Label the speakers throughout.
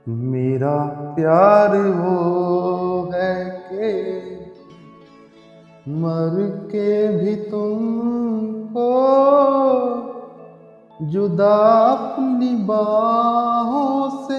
Speaker 1: मेरा प्यार वो है कि मर के भी तुमको जुदा अपनी बाहों से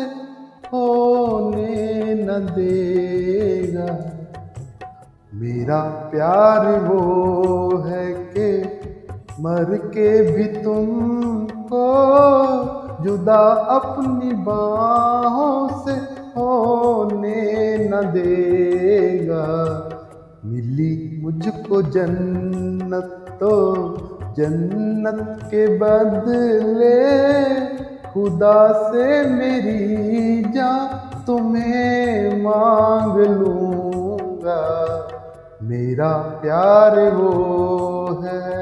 Speaker 1: होने न देगा। मेरा प्यार वो है कि मर के भी तुमको जुदा अपनी बाहों से होने न देगा। मिली मुझको जन्नत तो जन्नत के बदले खुदा से मेरी जान तुम्हें मांग लूँगा। मेरा प्यार वो है।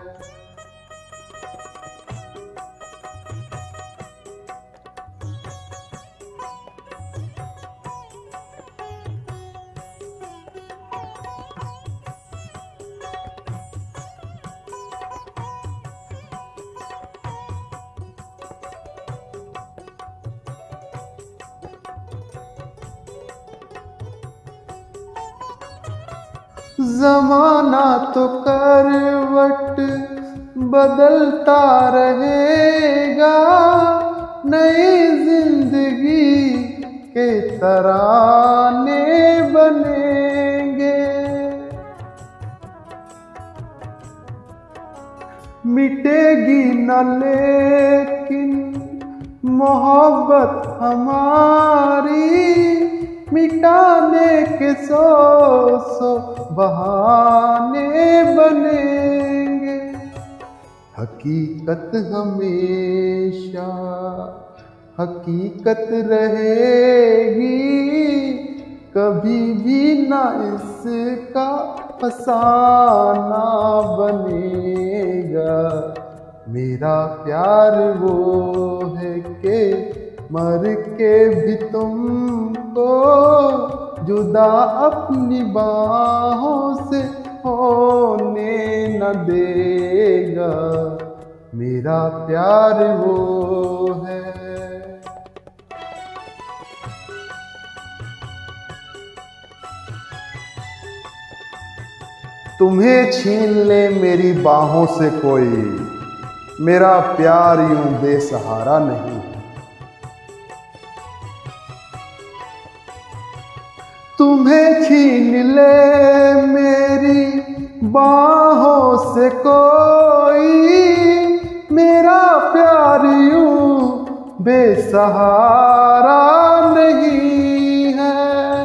Speaker 1: ज़माना तो करवट बदलता रहेगा, नई जिंदगी के तराने बनेंगे। मिटेगी न लेकिन मोहब्बत हमारी, मिटाने के सौ बहाने बनेंगे। हकीकत हमेशा हकीकत रहेगी, कभी भी ना इसका फसाना बनेगा। मेरा प्यार वो है कि मर के भी तुमको जुदा अपनी बाहों से होने न देगा। मेरा प्यार वो है। तुम्हें छीन ले मेरी बाहों से कोई, मेरा प्यार यूं बेसहारा नहीं। तुम्हें छीन ले मेरी बाहों से कोई, मेरा प्यार यूं बेसहारा नहीं है।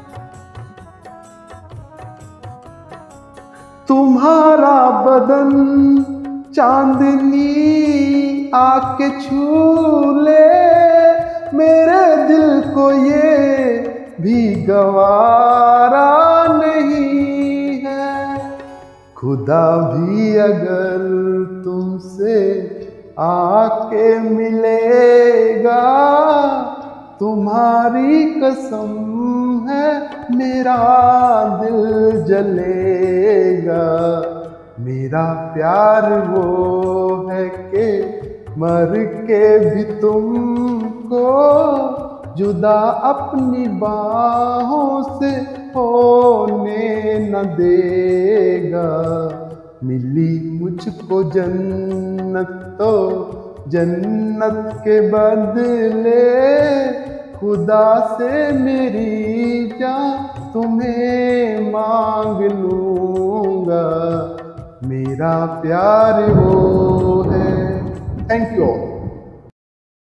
Speaker 1: तुम्हारा बदन चांदनी आके छू ले, मेरे दिल को ये भी गवारा नहीं है। खुदा भी अगर तुमसे आके मिलेगा, तुम्हारी कसम है मेरा दिल जलेगा। मेरा प्यार वो है कि मर के भी तुमको जुदा अपनी बाहों से होने न देगा। मिली मुझको जन्नत तो जन्नत के बदले खुदा से मेरी जान तुम्हें मांग लूँगा। मेरा प्यार वो है। Thank you.